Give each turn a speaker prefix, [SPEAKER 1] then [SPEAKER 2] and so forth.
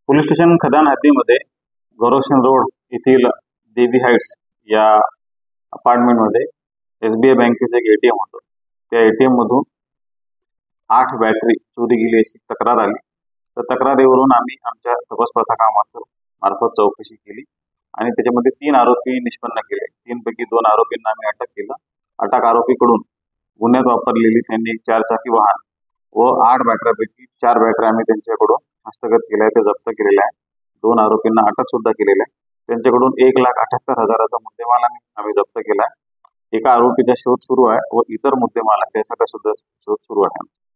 [SPEAKER 1] Police station खदान हद्दीमध्ये गोरक्षण road येथील देवी हाइट्स या अपार्टमेंटमध्ये SBI बँकेचे एक ATM होतं. त्या ATM मधून 8 बॅटरी चोरी गेली अशी तक्रार आली. तर तक्रारीवरून आम्ही आमच्या तपास पथकामार्फत चौकशी केली आणि त्याच्यामध्ये 3 आरोपी निष्पन्न केले. 3 पैकी 2 आरोपींना आम्ही अटक केलं. अटक आरोपीकडून गुन्ह्यात वापरलेली त्यांनी 4 चाकी वाहन व 8 बॅटऱ्यापैकी 4 बॅटऱ्या आम्ही त्यांच्याकडून हस्तगत केल्या, ते जप्त केलेल्या आहे. 2 आरोपींना अटक सुद्धा केलेल्या आहे. त्यांच्याकडून 1,78,000चा मुद्देमाल आम्ही जप्त केला आहे. एका आरोपीचा शोध सुरू आहे व इतर मुद्देमाल त्यासाठी सुद्धा शोध सुरू आहे.